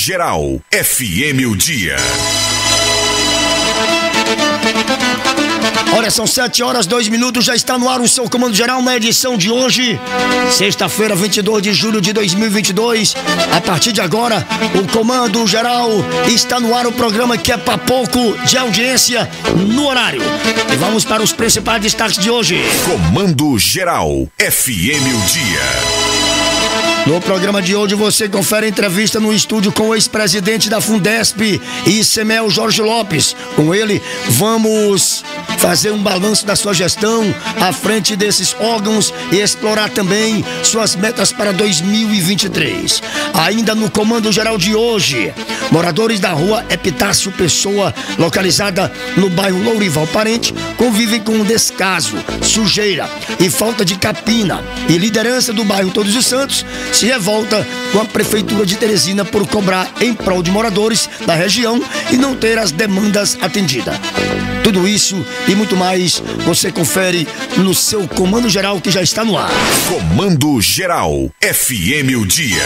Geral, FM o Dia. Olha, são 7h02, já está no ar o seu Comando Geral na edição de hoje, sexta-feira, 22 de julho de 2022. A partir de agora, o Comando Geral está no ar, o programa que é pra pouco de audiência no horário. E vamos para os principais destaques de hoje. Comando Geral, FM o Dia. No programa de hoje você confere a entrevista no estúdio com o ex-presidente da Fundesp, ICMEL Jorge Lopes. Com ele, vamos fazer um balanço da sua gestão à frente desses órgãos e explorar também suas metas para 2023. Ainda no Comando Geral de hoje, moradores da rua Epitácio Pessoa, localizada no bairro Lourival Parente, convivem com descaso, sujeira e falta de capina. E liderança do bairro Todos os Santos se revolta com a Prefeitura de Teresina por cobrar em prol de moradores da região e não ter as demandas atendidas. Tudo isso e muito mais você confere no seu Comando Geral, que já está no ar. Comando Geral, FM o Dia.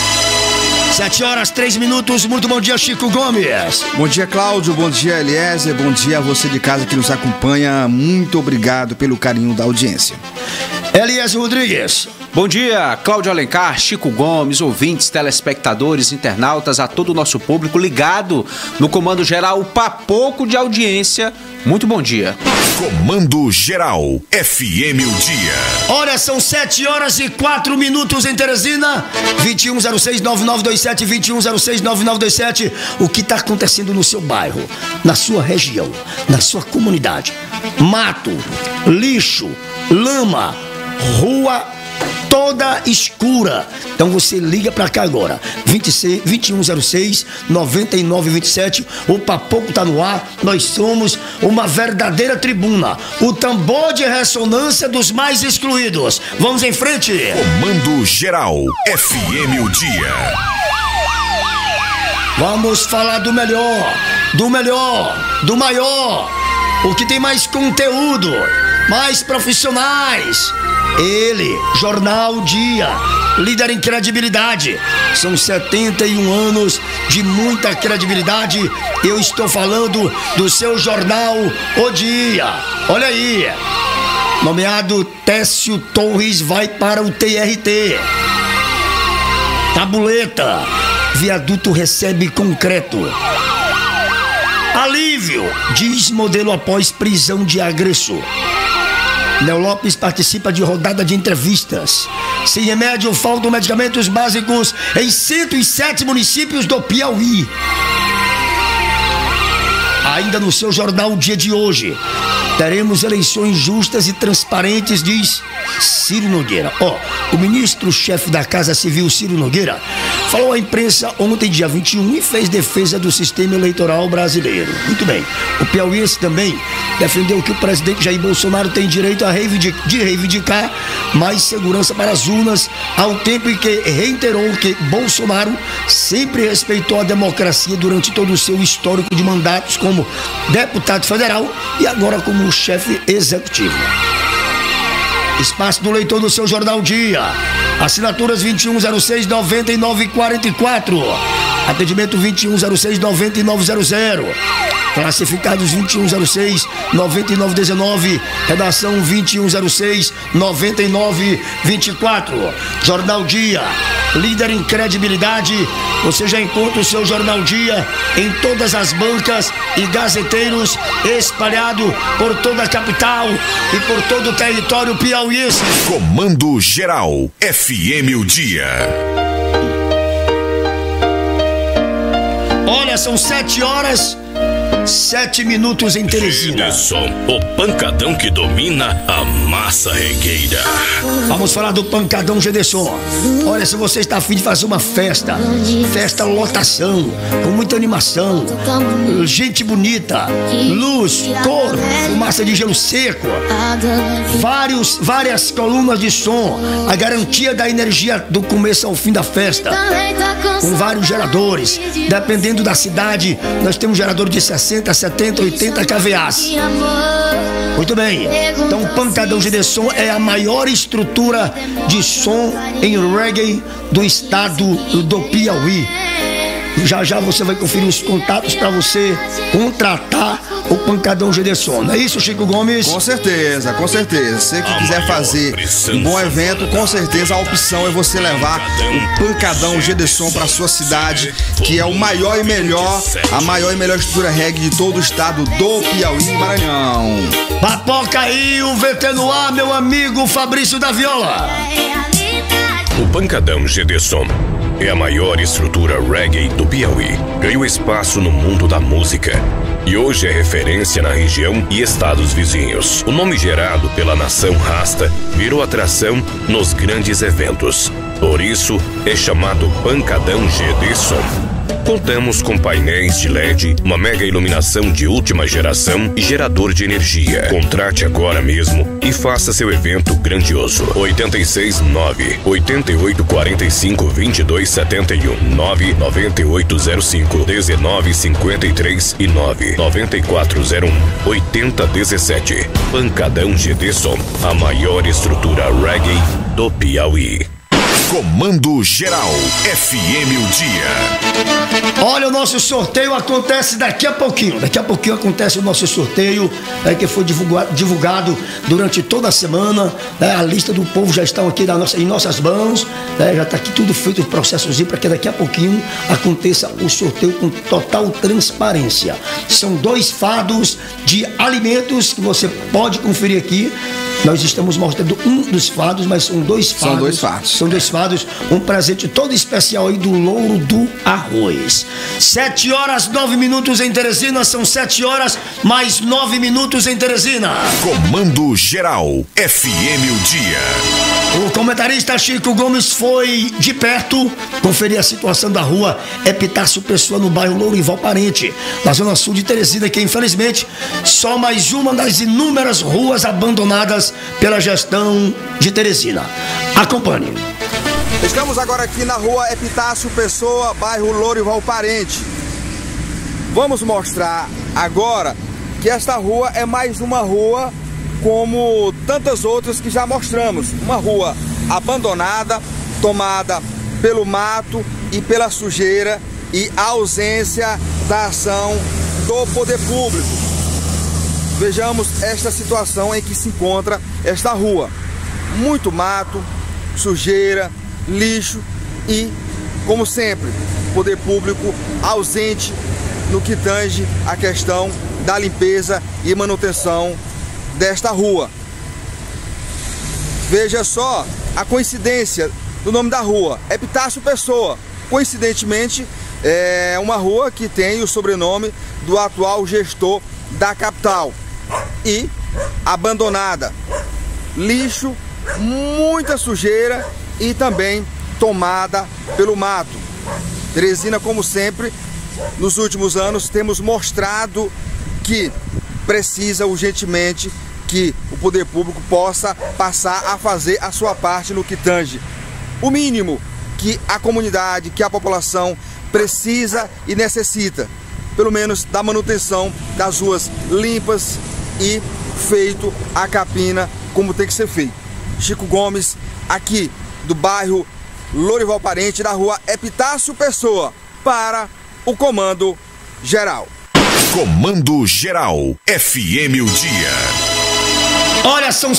7h03, muito bom dia, Chico Gomes. Bom dia, Cláudio, bom dia, Eliezer, bom dia a você de casa que nos acompanha. Muito obrigado pelo carinho da audiência. Eliezer Rodrigues. Bom dia, Cláudio Alencar, Chico Gomes, ouvintes, telespectadores, internautas, a todo o nosso público ligado no Comando Geral, pra pouco de audiência. Muito bom dia. Comando Geral, FM o Dia. Olha, são 7h04 em Teresina, 2106-9927, 2106-9927. O que está acontecendo no seu bairro, na sua região, na sua comunidade? Mato, lixo, lama, rua toda escura. Então você liga pra cá agora, 2106-9927. O Papoco tá no ar. Nós somos uma verdadeira tribuna, o tambor de ressonância dos mais excluídos. Vamos em frente. Comando Geral, FM o Dia. Vamos falar do melhor, do maior, o que tem mais conteúdo, mais profissionais. Ele, Jornal Dia, líder em credibilidade. São 71 anos de muita credibilidade. Eu estou falando do seu Jornal O Dia. Olha aí, nomeado Técio Torres vai para o TRT. Tabuleta, viaduto recebe concreto. Alívio, diz modelo após prisão de agressor. Neo Lopes participa de rodada de entrevistas. Sem remédio, faltam medicamentos básicos em 107 municípios do Piauí. Ainda no seu Jornal Dia de hoje, teremos eleições justas e transparentes, diz Ciro Nogueira. O ministro-chefe da Casa Civil, Ciro Nogueira, falou à imprensa ontem, dia 21, e fez defesa do sistema eleitoral brasileiro. Muito bem. O piauiense também defendeu que o presidente Jair Bolsonaro tem direito de reivindicar mais segurança para as urnas, ao tempo em que reiterou que Bolsonaro sempre respeitou a democracia durante todo o seu histórico de mandatos como deputado federal e agora como chefe executivo. Espaço do leitor do seu Jornal Dia. Assinaturas 2106-9944. Atendimento 2106-9900. Classificados 2106-9919. Redação 2106-9924. Jornal Dia, líder em credibilidade. Você já encontra o seu Jornal Dia em todas as bancas e gazeteiros, espalhado por toda a capital e por todo o território piauiense. Comando Geral, FM o Dia. Olha, são 7h07 em Teresina. Gilson, o pancadão que domina a massa regueira. Vamos falar do pancadão Gederson. Olha, se você está a fim de fazer uma festa lotação, com muita animação, gente bonita, luz, cor, fumaça de gelo seco, várias colunas de som, a garantia da energia do começo ao fim da festa, com vários geradores. Dependendo da cidade, nós temos gerador de 60, 70, 80 kVAs. Muito bem. Então, o Pancadão Gederson é a maior estrutura de som em reggae do estado do Piauí. Já já você vai conferir os contatos para você contratar o Pancadão GD Som. Não é isso, Chico Gomes? Com certeza, com certeza. Você que quiser fazer um bom evento, com certeza a opção é você levar o Pancadão GD Som para sua cidade, que é o maior e melhor, a maior e melhor estrutura reggae de todo o estado do Piauí e Maranhão. Papoca aí, o VT no ar, meu amigo Fabrício da Viola. O Pancadão GD Som é a maior estrutura reggae do Piauí. Ganhou espaço no mundo da música e hoje é referência na região e estados vizinhos. O nome gerado pela nação Rasta virou atração nos grandes eventos. Por isso é chamado Pancadão GD Som. Contamos com painéis de LED, uma mega iluminação de última geração e gerador de energia. Contrate agora mesmo e faça seu evento grandioso. 869-8845-2271, 99805-1953 e 99401-8017. Pancadão GD Som, a maior estrutura reggae do Piauí. Comando Geral, FM o Dia. Olha, o nosso sorteio acontece daqui a pouquinho. Daqui a pouquinho acontece o nosso sorteio, que foi divulgado durante toda a semana. A lista do povo já está aqui em nossas mãos. Já está aqui tudo feito, o processozinho, para que daqui a pouquinho aconteça o sorteio com total transparência. São 2 fardos de alimentos que você pode conferir aqui. Nós estamos mostrando um dos fardos, mas são 2 fardos. São 2 fardos. São 2 fardos. Um presente todo especial aí do Louro do Arroz. 7h09 em Teresina. São 7h mais 9 minutos em Teresina. Comando Geral, FM o Dia. O comentarista Chico Gomes foi de perto conferir a situação da rua Epitácio Pessoa, no bairro Lourival Parente, na zona sul de Teresina, que infelizmente só mais uma das inúmeras ruas abandonadas pela gestão de Teresina. Acompanhe. Estamos agora aqui na rua Epitácio Pessoa, bairro Lourival Parente. Vamos mostrar agora que esta rua é mais uma rua como tantas outras que já mostramos. Uma rua abandonada, tomada pelo mato e pela sujeira e a ausência da ação do poder público. Vejamos esta situação em que se encontra esta rua. Muito mato, sujeira, lixo e, como sempre, poder público ausente no que tange a questão da limpeza e manutenção desta rua. Veja só a coincidência do nome da rua, Epitácio Pessoa. Coincidentemente, é uma rua que tem o sobrenome do atual gestor da capital. E abandonada, lixo, muita sujeira e também tomada pelo mato. Teresina, como sempre, nos últimos anos temos mostrado que precisa urgentemente que o poder público possa passar a fazer a sua parte no que tange o mínimo que a comunidade, que a população precisa e necessita, pelo menos da manutenção das ruas limpas e feito a capina como tem que ser feito. Chico Gomes, aqui do bairro Lourival Parente, da rua Epitácio Pessoa, para o Comando Geral. Comando Geral, FM o Dia. Olha, são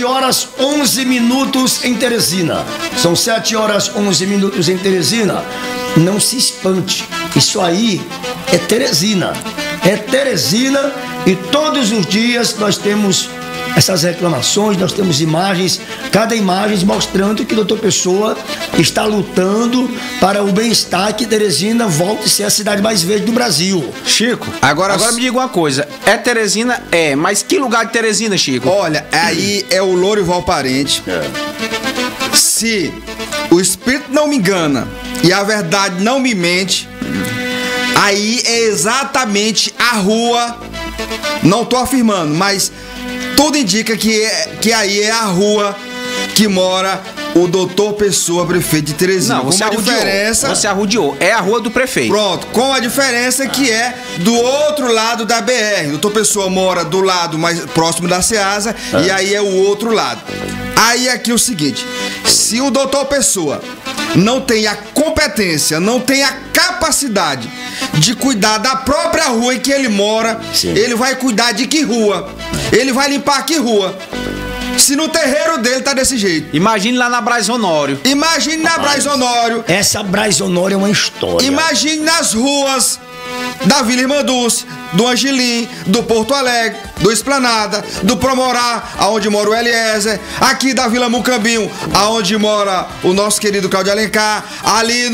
7h11 em Teresina. São 7h11 em Teresina. Não se espante, isso aí é Teresina. É Teresina e todos os dias nós temos essas reclamações, nós temos imagens, cada imagem mostrando que o doutor Pessoa está lutando para o bem-estar, que Teresina volte a ser a cidade mais verde do Brasil. Chico, agora me diga uma coisa, é Teresina? É, mas que lugar de Teresina, Chico? Olha, aí é o Lourival Parente. Se o espírito não me engana e a verdade não me mente, aí é exatamente a rua, não tô afirmando, mas tudo indica que aí é a rua que mora o doutor Pessoa, prefeito de Teresina. Não, você arrudeou. É a rua do prefeito. Pronto, com a diferença que é do outro lado da BR. O doutor Pessoa mora do lado mais próximo da Ceasa e aí é o outro lado. Aí aqui é o seguinte, se o doutor Pessoa não tem a competência, não tem a capacidade de cuidar da própria rua em que ele mora, ele vai cuidar de que rua? Ele vai limpar que rua? Se no terreiro dele tá desse jeito. Imagine lá na Braz Honório. Imagine na Braz Honório. Essa Braz Honório é uma história. Imagine nas ruas da Vila Irmã Dulce, do Angelim, do Porto Alegre, do Esplanada, do Promorá, aonde mora o Eliezer, aqui da Vila Mucambinho, aonde mora o nosso querido Cláudio Alencar, ali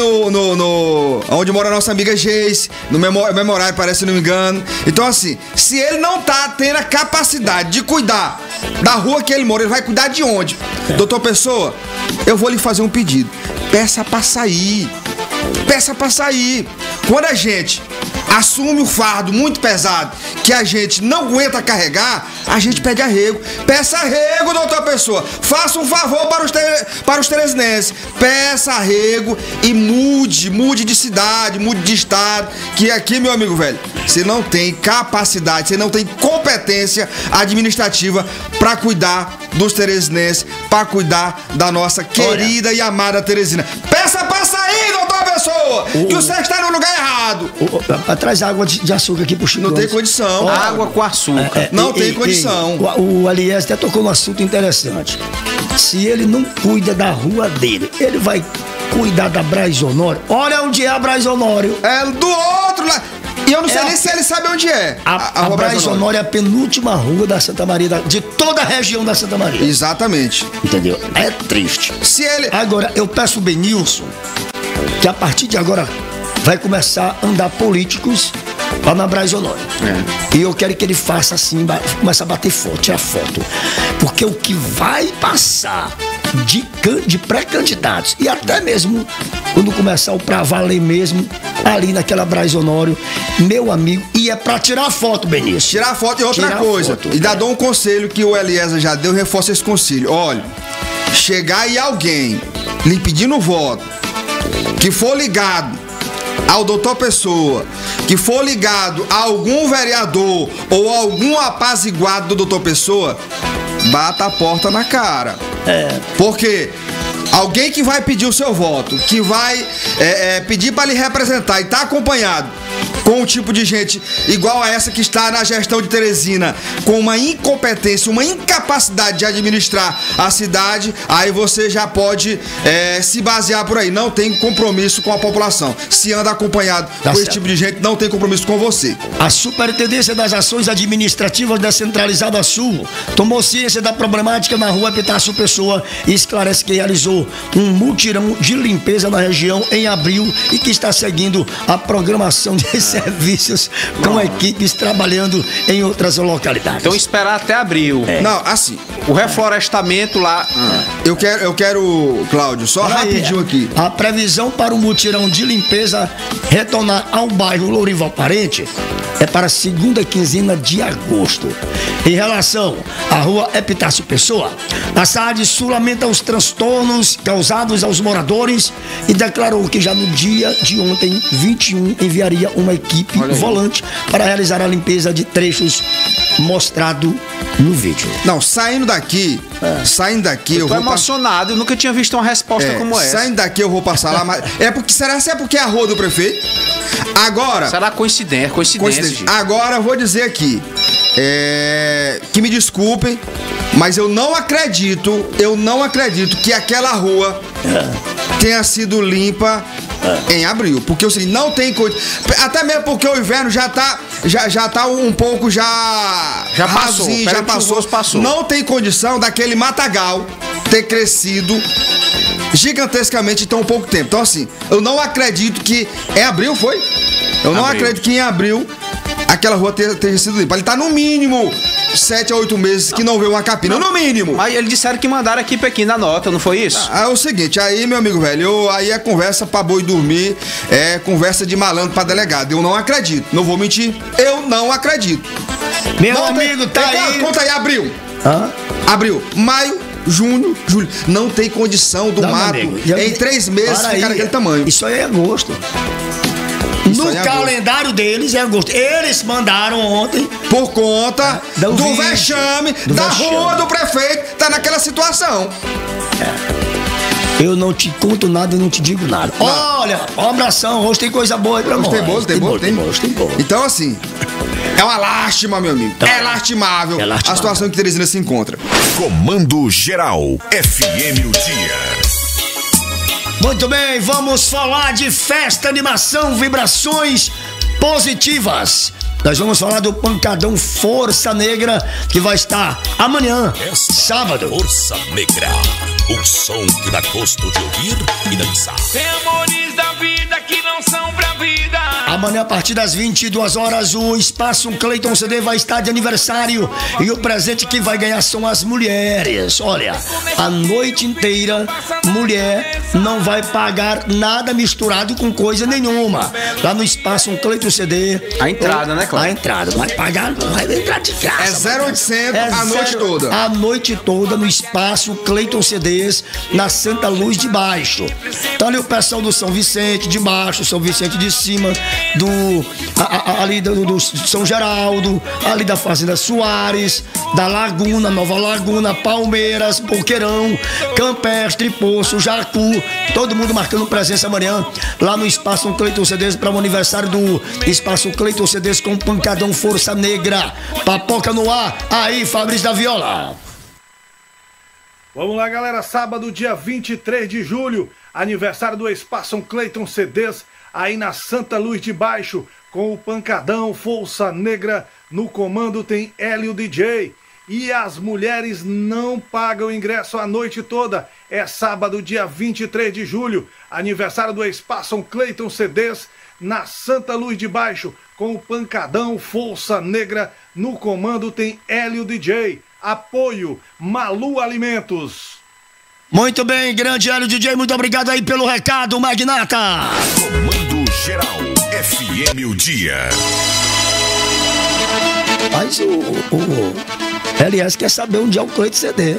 onde mora a nossa amiga Geis, no Memorário, parece, se não me engano. Então, assim, se ele não tá tendo a capacidade de cuidar da rua que ele mora, ele vai cuidar de onde? Doutor Pessoa, eu vou lhe fazer um pedido. Peça pra sair. Peça pra sair. Quando a gente assume um fardo muito pesado que a gente não aguenta carregar, a gente pede arrego. Peça arrego, doutor Pessoa. Faça um favor para os teresinenses. Peça arrego e mude de cidade, mude de estado. Que aqui, meu amigo velho, você não tem capacidade, você não tem competência administrativa para cuidar dos teresinenses, para cuidar da nossa querida e amada Teresina. Peça pra sair, doutor Pessoa, que você está no lugar errado. Traz água de açúcar aqui pro Chico. Não tem condição. Água com açúcar. Não tem condição. O Aliás até tocou um assunto interessante. Se ele não cuida da rua dele, ele vai cuidar da Braz Honório. Olha onde é a Braz Honório. É do outro lado. E eu não sei nem se ele sabe onde é. A Braz Honório é a penúltima rua da Santa Maria, de toda a região da Santa Maria. Exatamente. Entendeu? É triste. Se ele... Agora, eu peço o Benilson que a partir de agora vai começar a andar políticos lá na Braz Honório. E eu quero que ele faça assim, comece a bater foto, tirar foto. Porque o que vai passar de pré-candidatos e até mesmo quando começar o pra valer mesmo, ali naquela Braz Honório, meu amigo, e é pra tirar foto, Benício. Tirar foto e outra coisa. Foto, e dou um conselho que o Eliezer já deu, reforça esse conselho. Olha, chegar aí alguém lhe pedindo voto, que for ligado ao doutor Pessoa, que for ligado a algum vereador ou algum apaziguado do doutor Pessoa, bata a porta na cara. Porque alguém que vai pedir o seu voto, que vai pedir para lhe representar e tá acompanhado com um tipo de gente igual a essa que está na gestão de Teresina, com uma incompetência, uma incapacidade de administrar a cidade, aí você já pode se basear por aí. Não tem compromisso com a população. Se anda acompanhado com esse tipo de gente, não tem compromisso com você. A Superintendência das Ações Administrativas Descentralizada Sul tomou ciência da problemática na rua Epitácio Pessoa e esclarece que realizou um mutirão de limpeza na região em abril e que está seguindo a programação de serviços com equipes trabalhando em outras localidades. Então esperar até abril. Não, assim, o reflorestamento lá. Eu quero, Cláudio, só rapidinho aqui. A previsão para o mutirão de limpeza retornar ao bairro Lourival Parente é para a segunda quinzena de agosto. Em relação à rua Epitácio Pessoa, a SAAD Sul lamenta os transtornos causados aos moradores e declarou que já no dia de ontem, 21, enviaria uma equipe volante para realizar a limpeza de trechos mostrado no vídeo. Não, saindo daqui, eu tô emocionado, eu nunca tinha visto uma resposta como essa. Saindo daqui eu vou passar lá, mas será porque é a rua do prefeito? Agora... Será coincidência? Agora eu vou dizer aqui, que me desculpem, mas eu não acredito que aquela rua tenha sido limpa em abril, porque o seguinte, não tem coisa, até mesmo porque o inverno já tá um pouco já passou. Não tem condição daquele matagal ter crescido gigantescamente em tão pouco tempo. Então assim, eu não acredito que em abril foi? Eu não acredito que em abril aquela rua tenha sido limpa. Ele tá no mínimo 7 a 8 meses que não vê uma capina, no mínimo. Mas eles disseram que mandaram aqui pra aqui na nota, não foi isso? É o seguinte, aí, meu amigo velho, aí é conversa pra boi dormir, é conversa de malandro pra delegado. Eu não acredito, não vou mentir, eu não acredito. Meu amigo, tá aí. Conta aí, abril, maio, junho, julho. Não tem condição do mato em 3 meses ficar daquele tamanho. Isso aí é agosto. No calendário deles é agosto. Eles mandaram ontem. Por conta do vexame da rua do prefeito, tá naquela situação. Eu não te conto nada, eu não te digo nada. Olha, um abração, hoje tem coisa boa aí pra nós. Tem bolo. Tem bolo. Então, assim, é uma lástima, meu amigo. É lastimável a situação que Teresina se encontra. Comando Geral, FM o Dia. Muito bem, vamos falar de festa, animação, vibrações positivas. Nós vamos falar do Pancadão Força Negra, que vai estar amanhã, sábado. Força Negra, o som que dá gosto de ouvir e dançar. Tem amores da vida que não são pra vida. Amanhã, a partir das 22 horas, o Espaço Cleiton CD vai estar de aniversário. E o presente que vai ganhar são as mulheres. Olha, a noite inteira, mulher não vai pagar nada misturado com coisa nenhuma. Lá no Espaço Cleiton CD. A entrada, né, Cláudio? A entrada, não vai pagar, não vai entrar de graça. É 0800 a noite toda. A noite toda no Espaço Cleiton CDs, na Santa Luz de Baixo. Então ali o pessoal do São Vicente de Baixo, São Vicente de Cima, ali do São Geraldo, ali da Fazenda Soares, da Laguna, Nova Laguna, Palmeiras, Boqueirão, Campestre, Poço, Jacu, todo mundo marcando presença amanhã lá no Espaço Cleiton CDs para o aniversário do Espaço Cleiton CDs com Pancadão Força Negra. Papoca no ar, aí Fabrício da Viola. Vamos lá, galera, sábado, dia 23 de julho, aniversário do Espaço Cleiton CDs, aí na Santa Luz de Baixo, com o Pancadão Força Negra. No comando tem Hélio DJ. E as mulheres não pagam ingresso a noite toda. É sábado, dia 23 de julho, aniversário do Espaço Cleiton CDs, na Santa Luz de Baixo, com o Pancadão Força Negra. No comando tem Hélio DJ. Apoio Malu Alimentos. Muito bem, grande Hélio DJ, muito obrigado aí pelo recado, Magnata. Comando Geral, FM o Dia. Mas o LS quer saber onde é o Cleiton CD.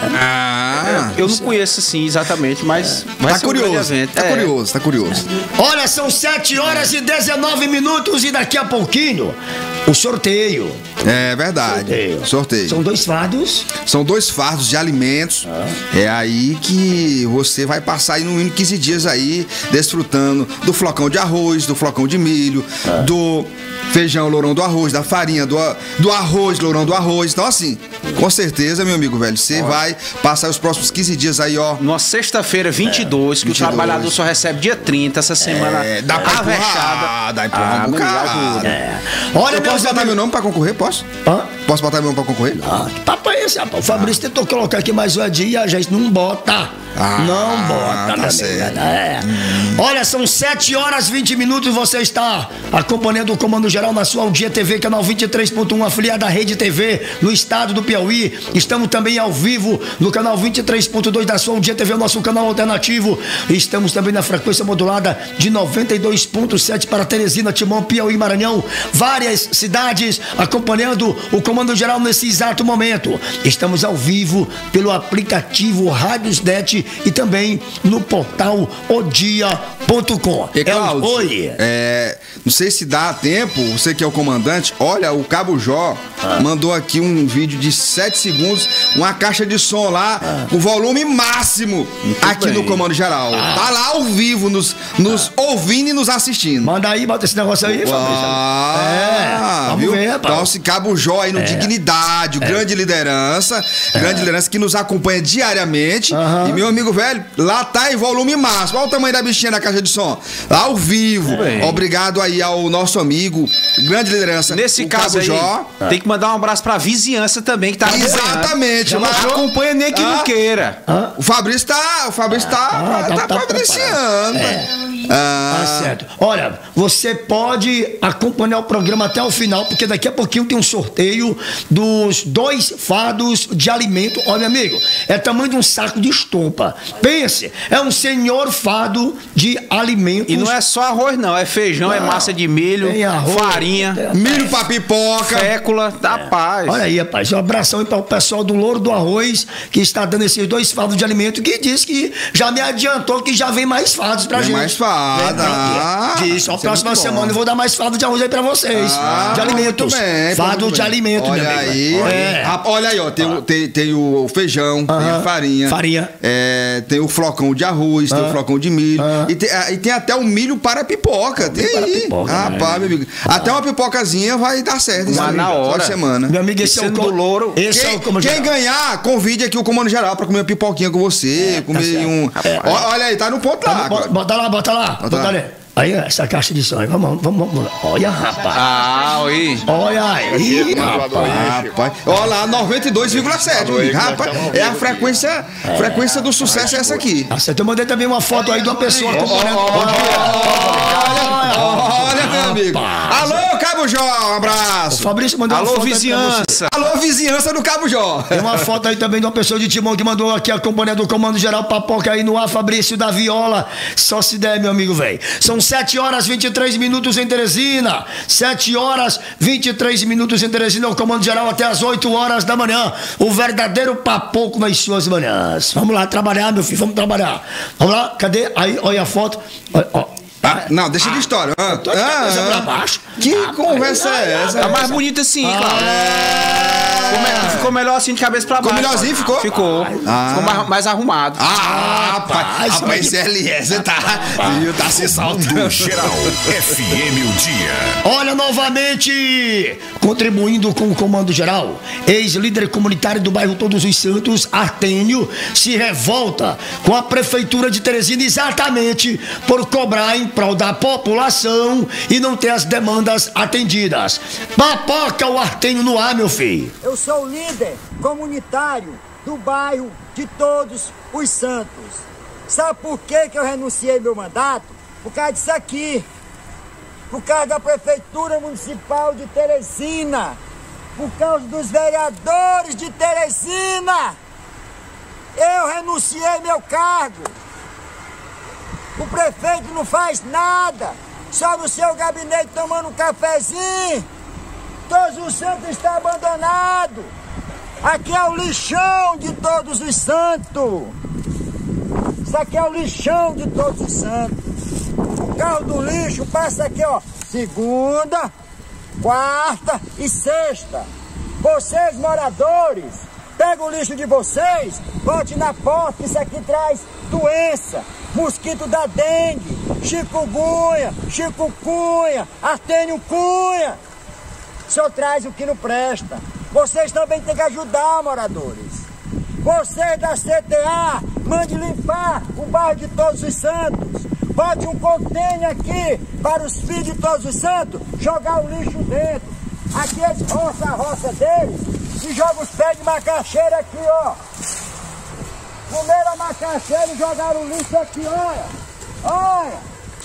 Eu não conheço assim exatamente, mas vai tá ser curioso, um evento. Tá curioso. Olha, são 7 horas e 19 minutos e daqui a pouquinho o sorteio. É verdade. Sorteio. São 2 fardos. São 2 fardos de alimentos. É aí que você vai passar aí no mínimo 15 dias aí, desfrutando do flocão de arroz, do flocão de milho, do feijão lourão do arroz, da farinha do arroz, lourão do arroz. Então, assim, com certeza, meu amigo velho, você vai passar os próximos 15 dias aí, ó. Numa sexta-feira, 22, que 22. O trabalhador só recebe dia 30, essa semana. Dá pra empurrar, dá pra empurrar um bocado. Olha, eu posso botar meu nome pra concorrer? Posso? Posso botar meu nome pra concorrer? Que papo é esse, rapaz? O Fabrício tentou colocar aqui mais um dia e a gente não bota. Não bota, tá certo. Olha, são 7 horas e 20 minutos. Você está acompanhando o Comando Geral na sua Aldia TV, canal 23.1, afiliada da Rede TV no estado do Piauí. Estamos também ao vivo no canal 23.2 da sua Aldia TV, o nosso canal alternativo. Estamos também na frequência modulada de 92.7 para Teresina, Timon, Piauí, Maranhão. Várias cidades acompanhando o Comando Geral nesse exato momento. Estamos ao vivo pelo aplicativo Rádiosnet e também no portal odia.com. Oi. Não sei se dá tempo, você que é o comandante, olha, o Cabo Jó mandou aqui um vídeo de 7 segundos, uma caixa de som lá, com volume máximo, aqui no Comando Geral. Tá lá ao vivo, nos ouvindo e nos assistindo. Manda aí, bota esse negócio aí, Fabrício. Viu? Ver, então, esse Cabo Jó aí no Dignidade, grande liderança que nos acompanha diariamente. E meu amigo velho, lá tá em volume máximo. Olha o tamanho da bichinha da caixa de som. Lá ao vivo. Obrigado aí ao nosso amigo, grande liderança. Nesse caso aí, tem que mandar um abraço pra vizinhança também, que tá exatamente. Acompanha nem que não queira. O Fabrício tá providenciando. Tá certo. Olha, você pode acompanhar o programa até o final, porque daqui a pouquinho tem um sorteio dos 2 fardos de alimento. Olha, amigo, é tamanho de um saco de estopa. Pense, é um senhor fardo de alimentos. E não é só arroz, não. É feijão, é massa de milho, farinha, milho pra pipoca, fécula, paz. Olha aí, rapaz, um abração aí para o pessoal do Louro do Arroz, que está dando esses 2 fardos de alimento, que diz que já me adiantou que já vem mais fardos pra gente. Mais fardos. Dá. Isso, a próxima semana eu vou dar mais fardo de arroz aí pra vocês. De alimentos. Fardo de alimento, olha meu amigo. aí. Olha aí, ó. Tem o feijão, tem a farinha. Tem o flocão de arroz, tem o flocão de milho. E tem até o milho para pipoca. Tem aí. Pipoca, rapaz, meu amigo. Até uma pipocazinha vai dar certo. Mas na hora. Semana. Meu amigo, esse é o louro. Quem ganhar, convide aqui o Comando Geral pra comer uma pipoquinha com você. Comer um. Olha aí, tá no ponto lá. Bota lá. Aí, essa caixa de som aí, vamos. Olha, rapaz. Olha aí, rapaz. Olha lá, 92,7, rapaz. É a frequência do sucesso é essa aqui. Eu mandei também uma foto aí de uma pessoa acompanhando. Olha, meu amigo. Alô, Cabo Jó, um abraço. O Fabrício mandou uma foto. Alô, vizinhança do Cabo Jó. Tem uma foto aí também de uma pessoa de Timão que mandou aqui acompanhando o Comando Geral Papoca aí no ar, Fabrício da Viola. Só se der, meu amigo, velho. São 7 horas 23 minutos em Teresina. 7 horas 23 minutos em Teresina. O Comando Geral até as 8 horas da manhã. O verdadeiro papoco nas suas manhãs. Vamos lá trabalhar, meu filho. Vamos trabalhar. Vamos lá. Cadê? Aí, olha a foto. Não, deixa de história. Pra baixo. Que conversa é essa? Tá mais bonita assim, Cláudio. Ficou melhor assim de cabeça pra baixo. Ficou melhorzinho, ficou? Ficou. Ficou mais arrumado. Rapaz, você tá se saltando. Geral FM o dia. Olha, novamente, contribuindo com o Comando Geral, ex-líder comunitário do bairro Todos os Santos, Artênio, se revolta com a Prefeitura de Teresina exatamente por cobrar em prol da população e não ter as demandas atendidas. Papoca o Artênio no ar, meu filho. Eu sou o líder comunitário do bairro de Todos os Santos. Sabe por que eu renunciei meu mandato? Por causa disso aqui. Por causa da Prefeitura Municipal de Teresina. Por causa dos vereadores de Teresina. Eu renunciei meu cargo. O prefeito não faz nada. Só no seu gabinete tomando um cafezinho. Todos os Santos está abandonado. Aqui é o lixão de Todos os Santos. Isso aqui é o lixão de Todos os Santos. O carro do lixo passa aqui, ó, segunda, quarta e sexta. Vocês, moradores, pegam o lixo de vocês, bote na porta, isso aqui traz doença. Mosquito da dengue, chikungunya, Artênio Cunha. O senhor traz o que não presta. Vocês também têm que ajudar, moradores. Vocês da CTA, mande limpar o bairro de Todos os Santos. Bote um contêiner aqui para os filhos de Todos os Santos jogar o lixo dentro. Aqui eles roçam a roça deles e jogam os pés de macaxeira aqui, ó. Comeram a macaxeira e jogaram o lixo aqui, olha.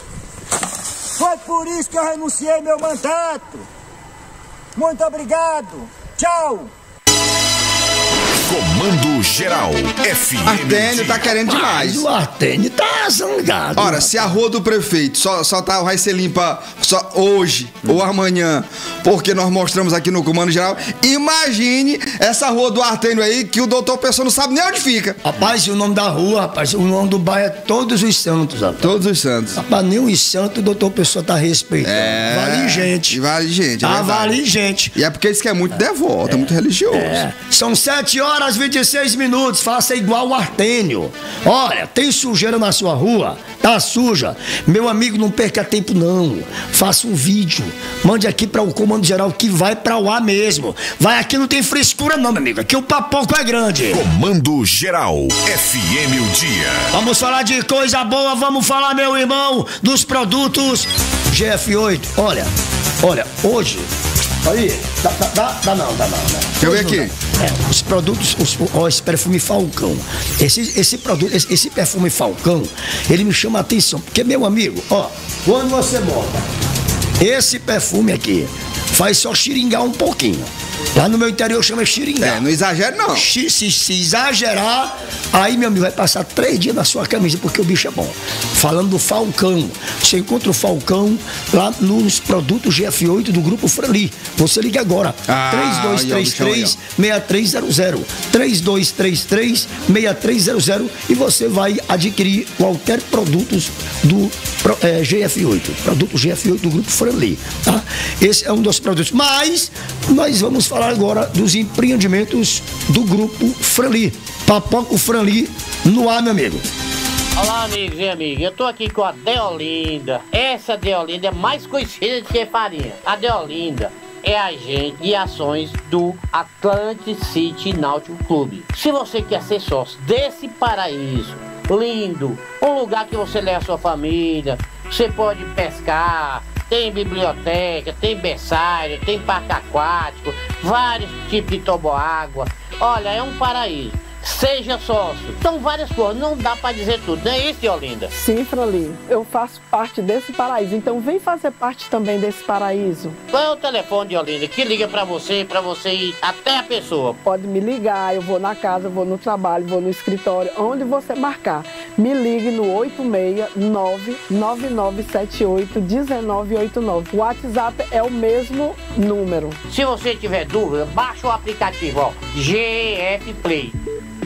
Foi por isso que eu renunciei meu mandato. Muito obrigado. Tchau. Comando Geral FM. Artênio tá querendo demais. O Artênio tá zangado. Ora, se a rua do prefeito vai ser limpa só hoje ou amanhã, porque nós mostramos aqui no Comando Geral, imagine essa rua do Artênio aí, que o doutor Pessoa não sabe nem onde fica. Rapaz, o nome da rua, rapaz, o nome do bairro é Todos os Santos, rapaz. Todos os Santos. Rapaz, nem os Santos o doutor Pessoa tá respeitando. Vale gente. Vale gente, vale gente. E é porque isso que é muito devoto, é muito religioso. São 7 horas 26 minutos, faça igual o Artênio. Olha, tem sujeira na sua rua? Tá suja? Meu amigo, não perca tempo não. Faça um vídeo, mande aqui para o Comando Geral que vai para o ar mesmo. Vai aqui, não tem frescura não, meu amigo. Aqui o papoco é grande. Comando Geral FM o dia. Vamos falar de coisa boa, vamos falar, meu irmão, dos produtos GF8. Olha, hoje... Aí, dá não. Deixa eu ver aqui. Os produtos, esse perfume Falcão. Esse perfume Falcão, ele me chama a atenção. Porque, meu amigo, quando você bota esse perfume aqui, faz só xiringar um pouquinho. Lá no meu interior chama xiringar. Não exagera não. Se exagerar, aí, meu amigo, vai passar 3 dias na sua camisa, porque o bicho é bom. Falando do Falcão, você encontra o Falcão lá nos produtos GF8 do Grupo Frali. Você liga agora, 3233-6300, 3233-6300, e você vai adquirir qualquer produtos do GF8, produto GF8 do Grupo Franli, tá? Esse é um dos produtos, mas nós vamos falar agora dos empreendimentos do Grupo Franli. Papoco Franli no ar, meu amigo. Olá, amigos e amigas, eu tô aqui com a Deolinda. Essa Deolinda é mais conhecida do que farinha. A Deolinda é agente de ações do Atlantic City Náutico Clube. Se você quer ser sócio desse paraíso lindo, um lugar que você leva a sua família, você pode pescar, tem biblioteca, tem berçário, tem parque aquático, vários tipos de toboágua. Olha, é um paraíso. Seja sócio. São várias coisas, não dá pra dizer tudo, não é isso, Deolinda? Sim, Franli, eu faço parte desse paraíso, então vem fazer parte também desse paraíso. Qual é o telefone, Deolinda, que liga pra você ir até a pessoa? Pode me ligar, eu vou na casa, vou no trabalho, vou no escritório, onde você marcar. Me ligue no 869-9978-1989. O WhatsApp é o mesmo número. Se você tiver dúvida, baixa o aplicativo, ó, GF Play.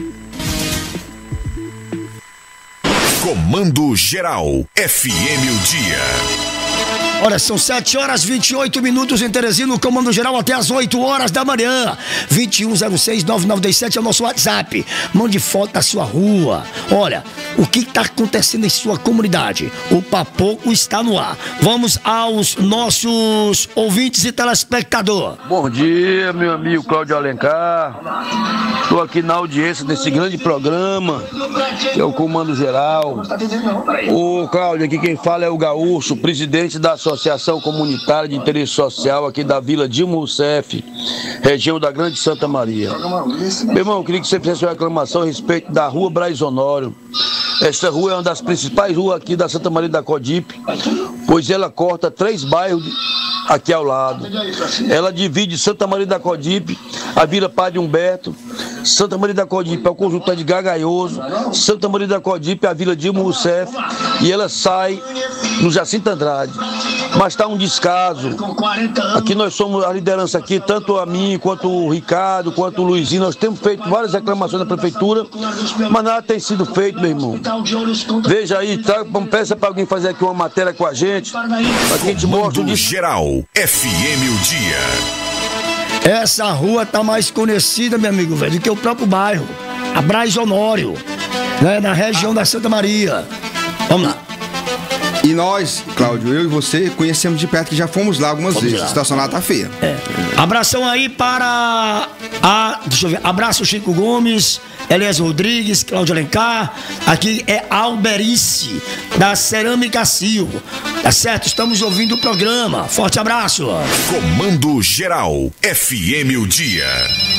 Comando Geral, FM o Dia. Olha, são 7h28 em Teresina, no Comando Geral até as 8 horas da manhã. 2106-9927 é o nosso WhatsApp. Mande foto da sua rua. Olha, o que está acontecendo em sua comunidade? O Papoco está no ar. Vamos aos nossos ouvintes e telespectadores. Bom dia, meu amigo Cláudio Alencar. Estou aqui na audiência desse grande programa, que é o Comando Geral. Ô, Cláudio, aqui quem fala é o Gaúcho, presidente da Associação Comunitária de Interesse Social aqui da Vila Dilma Rousseff, região da Grande Santa Maria. Meu irmão, eu queria que você fizesse uma reclamação a respeito da Rua Braz Honório. Esta rua é uma das principais ruas aqui da Santa Maria da Codipe, pois ela corta 3 bairros aqui ao lado. Ela divide Santa Maria da Codipe, a Vila Padre Humberto, Santa Maria da Codipe é o conjunto de Gagaioso, Santa Maria da Codipe é a Vila Dilma Rousseff e ela sai no Jacinto Andrade. Mas está um descaso. Aqui nós somos a liderança aqui, tanto a mim, quanto o Ricardo, quanto o Luizinho. Nós temos feito várias reclamações na prefeitura, mas nada tem sido feito, meu irmão. Veja aí, peça para alguém fazer aqui uma matéria com a gente, para que a gente mostre o Geral, FM o Dia. Essa rua tá mais conhecida, meu amigo, velho, do que o próprio bairro. A Braz Honório, né, na região da Santa Maria. Vamos lá. E nós, Cláudio, eu e você, conhecemos de perto, que já fomos lá algumas vezes. A situação lá tá feia. Abração aí para deixa eu ver, abraço Chico Gomes, Elias Rodrigues, Cláudio Alencar. Aqui é Alberice, da Cerâmica Silva. Tá certo? Estamos ouvindo o programa. Forte abraço. Comando Geral, FM o Dia.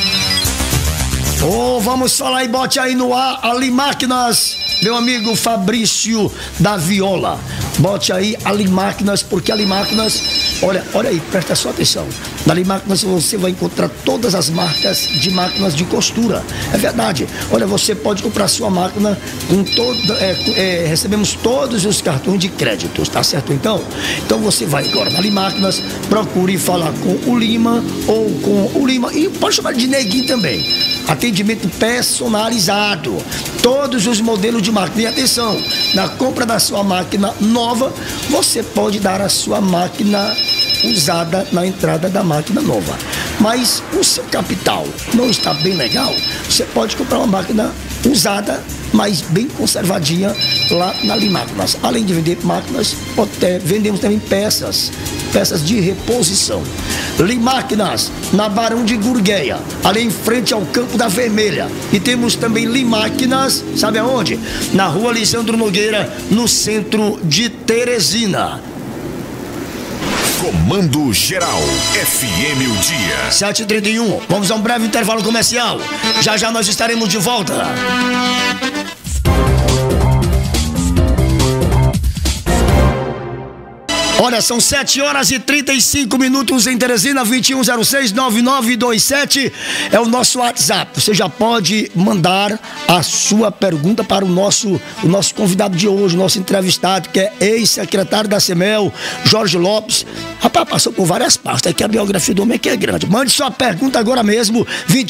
Vamos falar e bote aí no ar Ali Máquinas, meu amigo Fabrício da Viola. Bote aí Ali Máquinas, porque Ali Máquinas, olha aí, presta sua atenção. Na Ali Máquinas você vai encontrar todas as marcas de máquinas de costura. É verdade. Olha, você pode comprar sua máquina com recebemos todos os cartões de crédito, tá certo? Então você vai agora na Ali Máquinas, procure falar com o Lima ou com o Lima, e pode chamar de Neguinho também. Atendimento personalizado, todos os modelos de máquina. E atenção, na compra da sua máquina nova, você pode dar a sua máquina usada na entrada da máquina nova. Mas o seu capital não está bem legal, você pode comprar uma máquina usada, mas bem conservadinha lá na Limáquinas. Além de vender máquinas, vendemos também peças de reposição. Limáquinas na Barão de Gurgueia, ali em frente ao Campo da Vermelha. E temos também Limáquinas, sabe aonde? Na Rua Lisandro Nogueira, no centro de Teresina. Comando Geral, FM o Dia. 7h31, vamos a um breve intervalo comercial. Já nós estaremos de volta. Olha, são 7 horas e 35 minutos em Teresina, 2106-9927 é o nosso WhatsApp. Você já pode mandar a sua pergunta para o nosso convidado de hoje, o nosso entrevistado, que é ex-secretário da CEMEL, Jorge Lopes. Rapaz, passou por várias pastas, aqui a biografia do homem aqui é grande. Mande sua pergunta agora mesmo,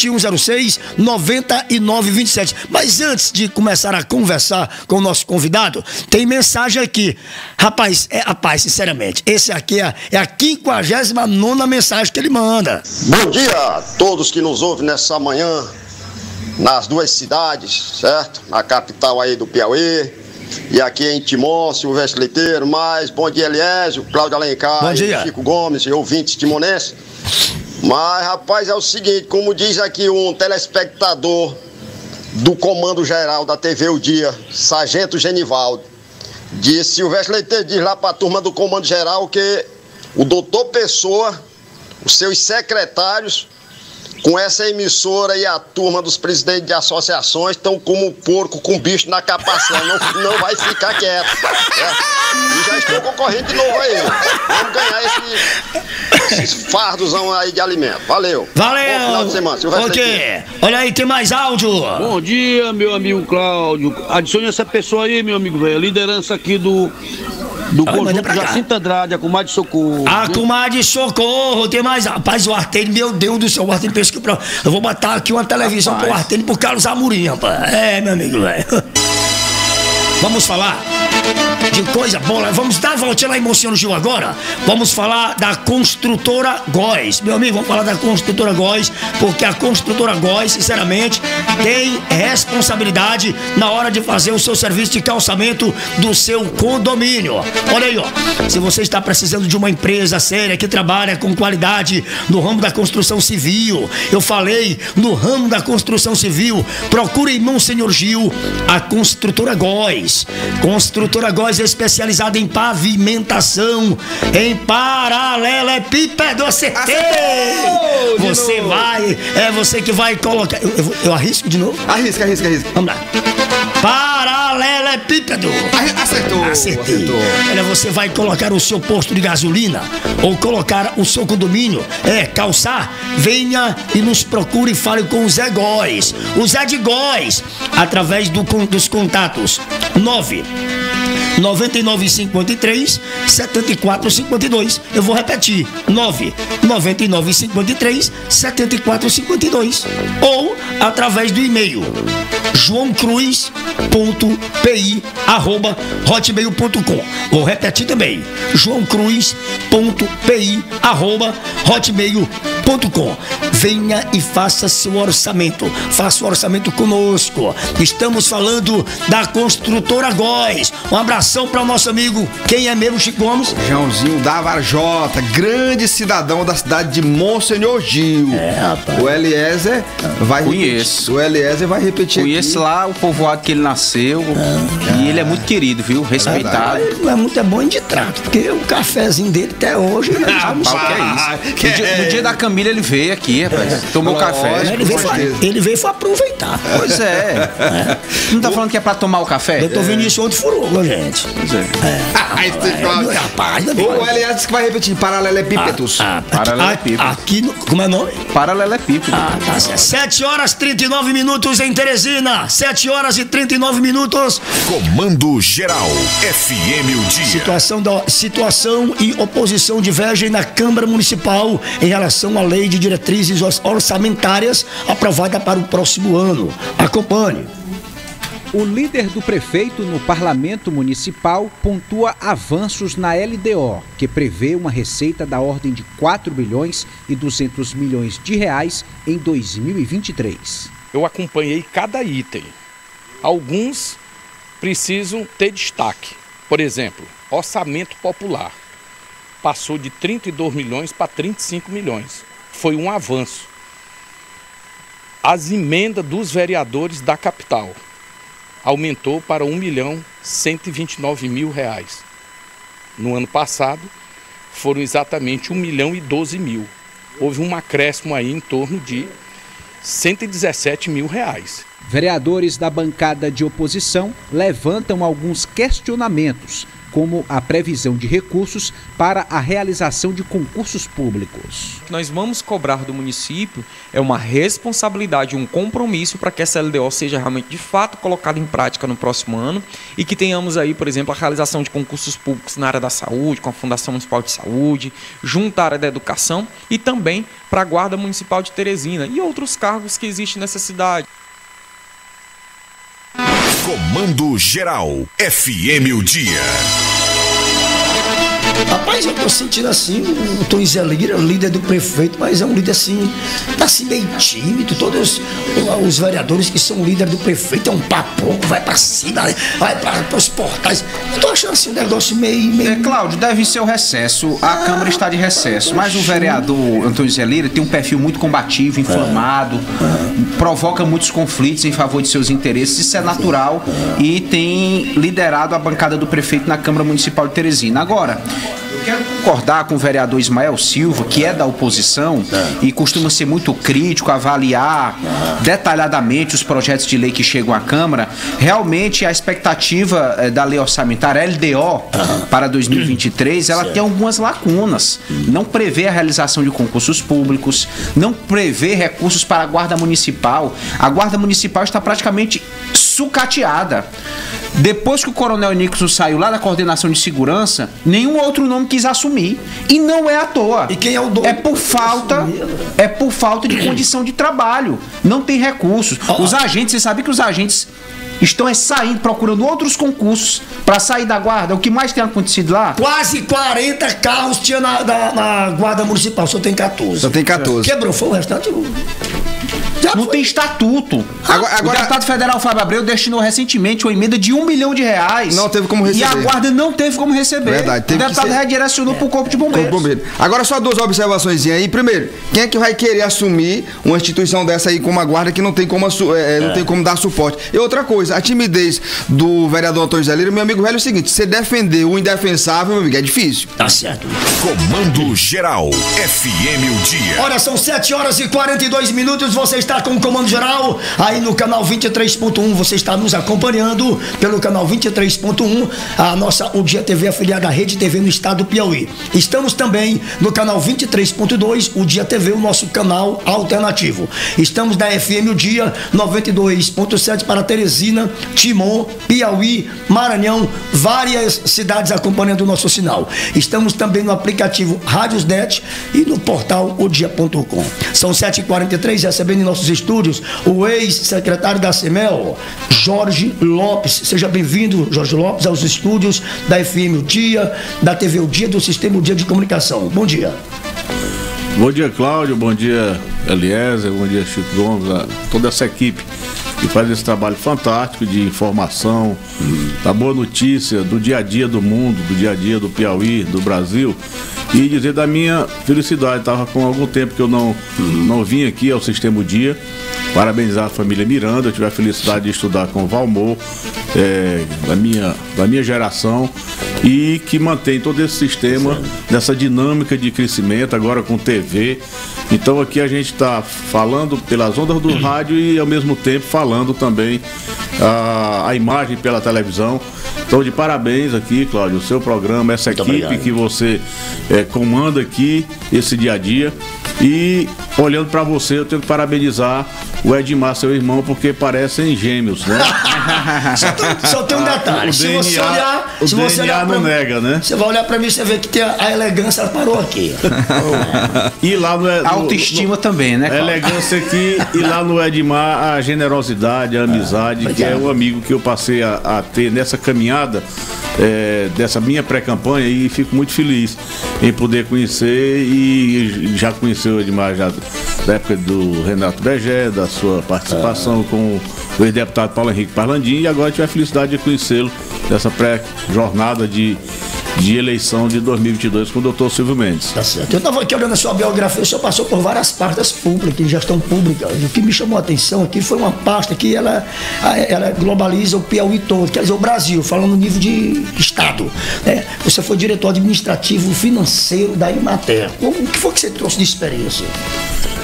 2106-9927. Mas antes de começar a conversar com o nosso convidado, tem mensagem aqui. Rapaz, sinceramente, esse aqui é a 59ª mensagem que ele manda. Bom dia a todos que nos ouvem nessa manhã, nas duas cidades, certo? Na capital aí do Piauí, e aqui em Timon, Silvestre Leiteiro, mais bom dia, Eliésio, Cláudio Alencar, Chico Gomes e ouvintes timonenses. Mas, rapaz, é o seguinte, como diz aqui um telespectador do Comando Geral da TV O Dia, Sargento Genivaldo, disse, Silvestre Leiteiro diz lá para a turma do Comando Geral que o doutor Pessoa, os seus secretários, com essa emissora e a turma dos presidentes de associações estão como um porco com bicho na capação, não vai ficar quieto. E já estou concorrendo de novo aí. Vamos ganhar esses fardozão aí de alimento. Valeu. Valeu. Bom final de semana. Ok. Olha aí, tem mais áudio. Bom dia, meu amigo Cláudio. Adicione essa pessoa aí, meu amigo velho. Liderança aqui do conjunto Jacinto Andrade, a comadre Socorro. A comadre Socorro, tem mais. Rapaz, o Artênio, meu Deus do céu, o Artênio pensa que eu vou botar aqui uma televisão pro Artênio pro Carlos Amorim, rapaz. É, meu amigo, velho. Vamos falar de coisa boa. Vamos dar a voltinha lá em Monsenhor Gil agora. Vamos falar da construtora Góes. Meu amigo, vamos falar da construtora Góes, porque a construtora Góes, sinceramente, tem responsabilidade na hora de fazer o seu serviço de calçamento do seu condomínio. Olha aí, ó. Se você está precisando de uma empresa séria que trabalha com qualidade no ramo da construção civil, eu falei no ramo da construção civil, procure em Monsenhor Gil a construtora Góes. Construtora Góes é especializada em pavimentação, em paralelepípedo. Acertei! Você vai, você que vai colocar. Eu arrisco de novo? Arrisca. Vamos lá. Paralelepípedo. Acertei. Olha, você vai colocar o seu posto de gasolina ou colocar o seu condomínio, calçar, venha e nos procure e fale com o Zé Góes. O Zé de Góes, através dos contatos 99953-7452. Eu vou repetir: 99953-7452. Ou através do e-mail joaocruz.pi@hotmail.com. Vou repetir também: joaocruz.pi@hotmail.com. Venha e faça seu orçamento. Faça o orçamento conosco. Estamos falando da construtora Góes. Um abração para o nosso amigo, quem é mesmo, Chico Gomes? Joãozinho da Varjota, grande cidadão da cidade de Monsenhor Gil. Rapaz. O Eliezer vai Conheço. O Eliezer vai repetir. Conheço lá o povoado que ele nasceu. E ele é muito querido, viu? Respeitado. Ele não é muito bom de trato, porque o cafezinho dele até hoje. Que é isso? No dia da Camila ele veio aqui, rapaz. Tomou café. Ele veio pra aproveitar. Pois é. Não tá falando que é pra tomar o café? Eu tô vendo isso outro furou, gente. Pois é. O Eliezer disse que vai repetir paralelepípedos. Aqui, como é o nome? Paralelepípedo. Tá certo. 7 horas 39 minutos em Teresina. 7 horas e 39 minutos. Comando Geral, FM O Dia. Situação e oposição divergem na Câmara Municipal em relação à lei de diretrizes orçamentárias aprovada para o próximo ano. Acompanhe. O líder do prefeito no Parlamento Municipal pontua avanços na LDO, que prevê uma receita da ordem de 4 bilhões e 200 milhões de reais em 2023. Eu acompanhei cada item. Alguns precisam ter destaque. Por exemplo, orçamento popular. Passou de 32 milhões para 35 milhões. Foi um avanço. As emendas dos vereadores da capital aumentou para 1.129.000 reais. No ano passado, foram exatamente 1.012.000. Houve um acréscimo aí em torno de 117 mil reais. Vereadores da bancada de oposição levantam alguns questionamentos como a previsão de recursos para a realização de concursos públicos. O que nós vamos cobrar do município é uma responsabilidade, um compromisso para que essa LDO seja realmente de fato colocada em prática no próximo ano e que tenhamos aí, por exemplo, a realização de concursos públicos na área da saúde, com a Fundação Municipal de Saúde, junto à área da educação e também para a Guarda Municipal de Teresina e outros cargos que existem nessa cidade. Comando Geral, FM o Dia. Rapaz, eu tô sentindo assim, o Tom Zé Lira, líder do prefeito, mas é um líder assim, tá assim meio tímido. Todos os vereadores que são líderes do prefeito é um papo, vai pra cima, vai para os portais. Eu tô achando assim um negócio meio... Cláudio, deve ser o recesso, a Câmara está de recesso, mas o vereador Antônio Zé Lira tem um perfil muito combativo, inflamado, provoca muitos conflitos em favor de seus interesses, isso é natural e tem liderado a bancada do prefeito na Câmara Municipal de Teresina. Agora, eu quero concordar com o vereador Ismael Silva, que é da oposição e costuma ser muito crítico, avaliar detalhadamente os projetos de lei que chegam à Câmara. Realmente a expectativa da lei orçamentária, LDO, para 2023, ela tem algumas lacunas. Não prevê a realização de concursos públicos, não prevê recursos para a Guarda Municipal. A Guarda Municipal está praticamente sucateada. Depois que o Coronel Nixon saiu lá da coordenação de segurança, nenhum outro nome quis assumir. E não é à toa. E quem é o dono? É por falta de condição de trabalho. Não tem recursos. Os agentes, você sabe que os agentes estão saindo, procurando outros concursos para sair da guarda. O que mais tem acontecido lá? Quase 40 carros tinha na Guarda Municipal, só tem 14. Só tem 14. Quebrou, foi o restante... Não tem estatuto. Agora, o deputado federal Fábio Abreu destinou recentemente uma emenda de R$1 milhão. Não teve como receber. E a guarda não teve como receber. Verdade, o deputado redirecionou para o Corpo de Bombeiros. Agora só duas observações aí. Primeiro, quem é que vai querer assumir uma instituição dessa aí como a guarda que não tem como, não tem como dar suporte? E outra coisa, a timidez do vereador Antônio Zé Lira, meu amigo velho, é o seguinte: você defender o indefensável, meu amigo, é difícil. Tá certo. Comando Geral, FM o Dia. Olha, são 7h42, você está com o Comando Geral, aí no canal 23.1, você está nos acompanhando pelo canal 23.1, a nossa O Dia TV afiliada à Rede TV no estado do Piauí. Estamos também no canal 23.2, O Dia TV, o nosso canal alternativo. Estamos da FM O Dia 92.7 para Teresina, Timon, Piauí, Maranhão, várias cidades acompanhando o nosso sinal. Estamos também no aplicativo Rádiosnet e no portal odia.com. São 7h43, recebendo em nossos estúdios o ex-secretário da CEMEL, Jorge Lopes. Seja bem-vindo, Jorge Lopes, aos estúdios da FM O Dia, da TV O Dia, do Sistema O Dia de Comunicação. Bom dia. Bom dia, Cláudio. Bom dia, Eliezer. Bom dia, Chico Gomes. A toda essa equipe que faz esse trabalho fantástico de informação, da boa notícia, do dia a dia do mundo, do dia a dia do Piauí, do Brasil. E dizer da minha felicidade. Estava com algum tempo que eu não vim aqui ao Sistema O Dia. Parabenizar a família Miranda. Eu tive a felicidade de estudar com o Valmor, da minha geração, e que mantém todo esse sistema dessa dinâmica de crescimento, agora com TV. Então aqui a gente está falando pelas ondas do rádio e ao mesmo tempo falando também a imagem pela televisão. Então, de parabéns aqui, Cláudio, o seu programa, essa equipe obrigado. Que você comanda aqui, esse dia a dia. E olhando para você, eu tenho que parabenizar o Edmar, seu irmão, porque parecem gêmeos, né? Só tem um detalhe. Se você olhar não nega, né? Você vai olhar para mim e você vê que tem a elegância, ela parou aqui. E lá no autoestima também, né? A elegância aqui, e lá no Edmar, a generosidade, a amizade, que é um amigo que eu passei a ter nessa caminhada, dessa minha pré-campanha, e fico muito feliz em poder conhecer, e já conheceu o Edmar já da época do Renato Begé, da sua participação com o ex-deputado Paulo Henrique Parlandim, e agora tive a felicidade de conhecê-lo nessa pré-jornada de eleição de 2022 com o doutor Silvio Mendes. Tá certo. Eu estava aqui olhando a sua biografia, o senhor passou por várias pastas públicas, de gestão pública. O que me chamou a atenção aqui foi uma pasta que ela globaliza o Piauí todo, quer dizer, o Brasil, falando no nível de Estado. Você foi diretor administrativo financeiro da Imater. O que foi que você trouxe de experiência?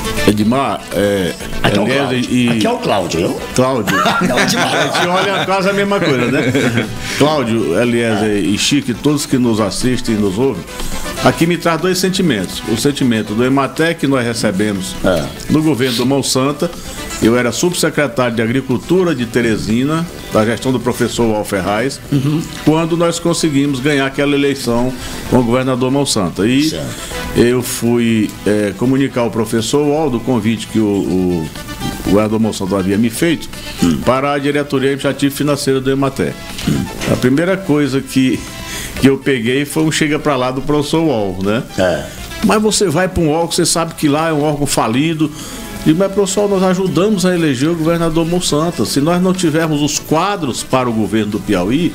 Edmar, aqui é o Cláudio, eu? Cláudio. Não, Edmar. A gente olha quase a mesma coisa, né? Cláudio, Eliezer e Chico, todos que nos assistem e nos ouvem, aqui me traz dois sentimentos. O sentimento do Ematec que nós recebemos no governo do Monsanto. Eu era subsecretário de Agricultura de Teresina, da gestão do professor Wal Ferraz, quando nós conseguimos ganhar aquela eleição com o governador Monsanto. E eu fui comunicar ao professor Wal do convite que o governador Monsanto havia me feito para a diretoria administrativa e financeira do Ematec. A primeira coisa que eu peguei foi um chega para lá do professor Wal, né? Mas você vai para um órgão, você sabe que lá é um órgão falido. E, mas, professor, nós ajudamos a eleger o governador Monsanto. Se nós não tivermos os quadros para o governo do Piauí,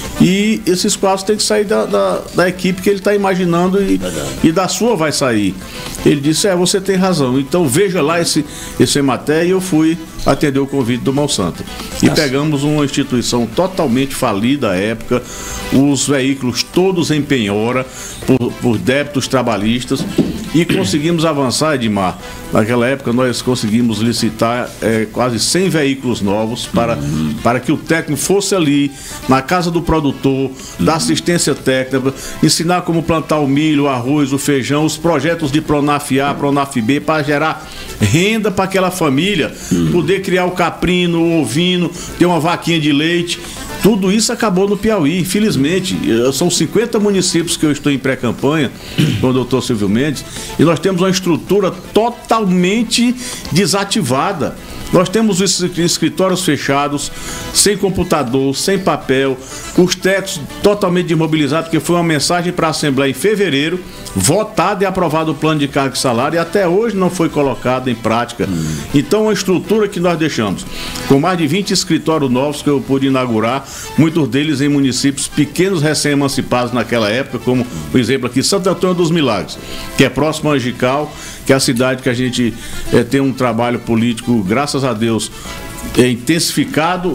e esses quadros têm que sair da equipe que ele está imaginando e da sua vai sair. Ele disse, você tem razão. Então veja lá esse Ematec, e eu fui atender o convite do Monsanto. E pegamos uma instituição totalmente falida à época, os veículos todos em penhora por débitos trabalhistas, e conseguimos avançar, Edmar. Naquela época nós conseguimos licitar quase 100 veículos novos para que o técnico fosse ali na casa do produtor, da assistência técnica, ensinar como plantar o milho, o arroz, o feijão, os projetos de Pronaf A, Pronaf B, para gerar renda para aquela família, poder criar o caprino, o ovino, ter uma vaquinha de leite. Tudo isso acabou no Piauí, infelizmente. São 50 municípios que eu estou em pré-campanha com o doutor Silvio Mendes, e nós temos uma estrutura totalmente desativada. Nós temos os escritórios fechados, sem computador, sem papel, os técnicos totalmente desmobilizados, porque foi uma mensagem para a Assembleia em fevereiro, votado e aprovado o plano de carga e salário, e até hoje não foi colocado em prática. Então, a estrutura que nós deixamos, com mais de 20 escritórios novos que eu pude inaugurar, muitos deles em municípios pequenos recém-emancipados naquela época, como, por exemplo, aqui Santo Antônio dos Milagres, que é próximo a Angical, que é a cidade que a gente tem um trabalho político, graças a Deus, intensificado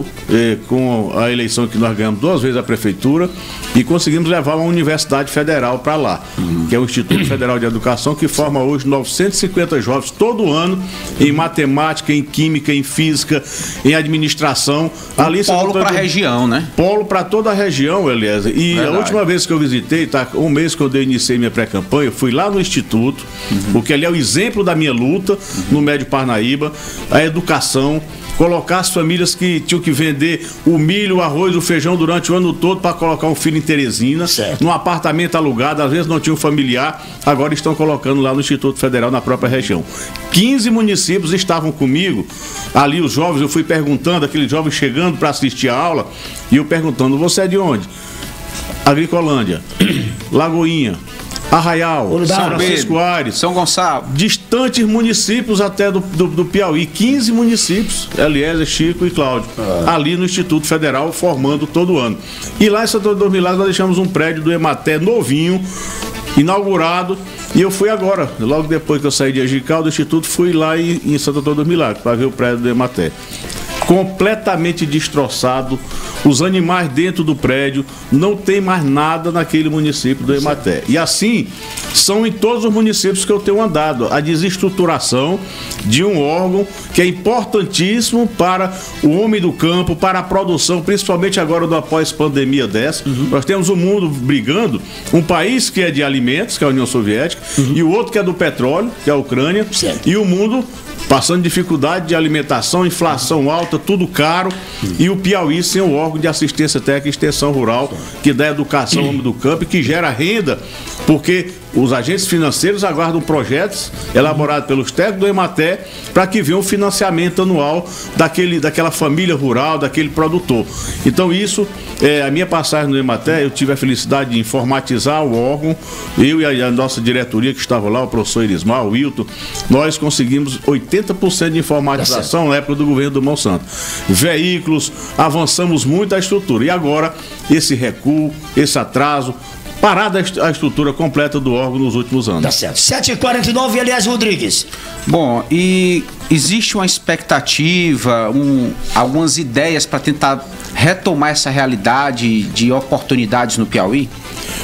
com a eleição que nós ganhamos 2 vezes a prefeitura, e conseguimos levar uma universidade federal para lá, que é o Instituto Federal de Educação, que forma hoje 950 jovens todo ano em matemática, em química, em física, em administração. Ali polo para a região, né? Polo para toda a região, Eliezer. E a última vez que eu visitei, um mês quando eu iniciei minha pré-campanha, eu fui lá no Instituto, porque ali é o exemplo da minha luta no Médio Parnaíba, a educação, colocar as famílias que tinham que vender o milho, o arroz, o feijão durante o ano todo para colocar um filho em Teresina, num apartamento alugado, às vezes não tinha um familiar, agora estão colocando lá no Instituto Federal, na própria região. 15 municípios estavam comigo, ali os jovens, eu fui perguntando, aqueles jovens chegando para assistir a aula, e eu perguntando, você é de onde? Agricolândia, Lagoinha, Arraial, São Francisco Aires, São Gonçalo, distantes municípios até do Piauí, 15 municípios, Eliezer, Chico e Cláudio, ali no Instituto Federal, formando todo ano. E lá em Santo Antônio dos Milagres nós deixamos um prédio do Ematec novinho, inaugurado, e eu fui agora, logo depois que eu saí de Angical do Instituto, fui lá em Santo Antônio dos Milagres para ver o prédio do Ematec. Completamente destroçado, os animais dentro do prédio, não tem mais nada naquele município do Ematec. E assim são em todos os municípios que eu tenho andado, a desestruturação de um órgão que é importantíssimo para o homem do campo, para a produção, principalmente agora do pós-pandemia dessa. Nós temos o mundo brigando, um país que é de alimentos, que é a União Soviética, e o outro que é do petróleo, que é a Ucrânia, e o mundo passando dificuldade de alimentação, inflação alta, tudo caro, e o Piauí sem o órgão de assistência técnica e extensão rural, que dá educação ao homem do campo e que gera renda, porque os agentes financeiros aguardam projetos elaborados pelos técnicos do Ematec para que venha um financiamento anual daquela família rural, daquele produtor. Então isso, a minha passagem no Ematec, eu tive a felicidade de informatizar o órgão, eu e a nossa diretoria que estava lá, o professor Elismar, o Wilton, nós conseguimos 80% de informatização na época do governo do Monsanto. Veículos, avançamos muito a estrutura, e agora esse recuo, esse atraso, parada a estrutura completa do órgão nos últimos anos. Tá certo. 7h49, Eliezer Rodrigues. Bom, e existe uma expectativa, algumas ideias para tentar retomar essa realidade de oportunidades no Piauí?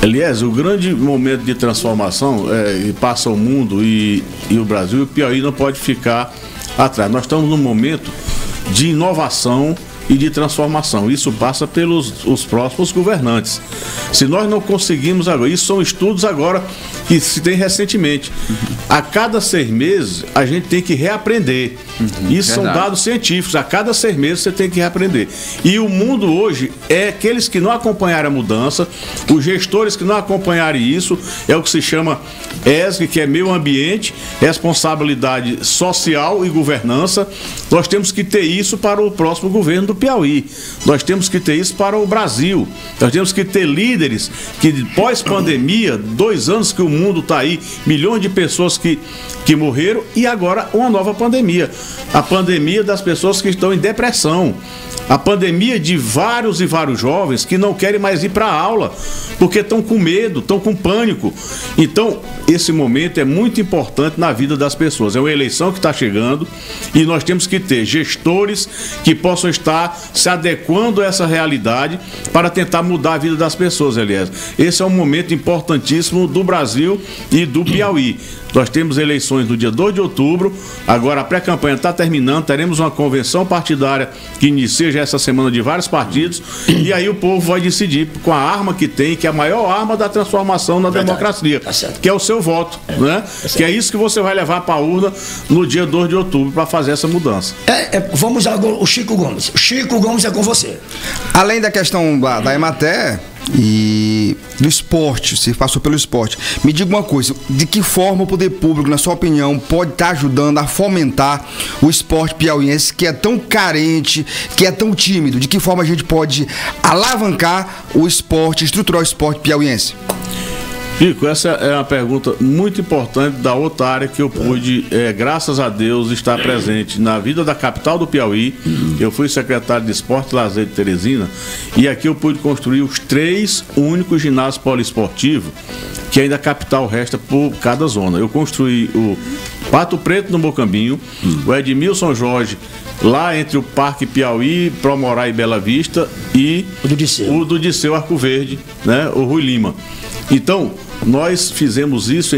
Aliás, o grande momento de transformação passa o mundo e o Brasil, e o Piauí não pode ficar atrás. Nós estamos num momento de inovação e de transformação. Isso passa pelos os próximos governantes. Se nós não conseguimos agora, isso são estudos agora que se tem recentemente. A cada 6 meses a gente tem que reaprender. Isso são dados científicos. A cada 6 meses você tem que reaprender. E o mundo hoje é aqueles que não acompanharam a mudança, os gestores que não acompanharem isso, é o que se chama ESG, que é meio ambiente, responsabilidade social e governança. Nós temos que ter isso para o próximo governo do Piauí. Nós temos que ter isso para o Brasil. Nós temos que ter líderes que pós-pandemia, 2 anos que o mundo está aí, milhões de pessoas que morreram e agora uma nova pandemia. A pandemia das pessoas que estão em depressão. A pandemia de vários e vários jovens que não querem mais ir para a aula porque estão com medo, estão com pânico. Então, esse momento é muito importante na vida das pessoas. É uma eleição que está chegando e nós temos que ter gestores que possam estar se adequando a essa realidade para tentar mudar a vida das pessoas, aliás. Esse é um momento importantíssimo do Brasil e do Piauí. Nós temos eleições no dia 2 de outubro, agora a pré-campanha está terminando, teremos uma convenção partidária que inicia já essa semana de vários partidos, e aí o povo vai decidir com a arma que tem, que é a maior arma da transformação na democracia, que é o seu voto, né? Que é isso que você vai levar para a urna no dia 2 de outubro para fazer essa mudança. Vamos agora, o Chico Gomes. Chico Gomes é com você. Além da questão da Emater e do esporte, se passou pelo esporte, me diga uma coisa, de que forma o poder público, na sua opinião, pode estar ajudando a fomentar o esporte piauiense, que é tão carente, que é tão tímido? De que forma a gente pode alavancar o esporte, estruturar o esporte piauiense? Chico, essa é uma pergunta muito importante da outra área que eu pude, graças a Deus, estar presente na vida da capital do Piauí. Eu fui secretário de Esporte e Lazer de Teresina e aqui eu pude construir os 3 únicos ginásios poliesportivos que ainda a capital resta por cada zona. Eu construí o Pato Preto no Mocambinho, o Edmilson Jorge lá entre o Parque Piauí, Promorá e Bela Vista, e o do Disseu Arco Verde, né, o Rui Lima. Então, nós fizemos isso em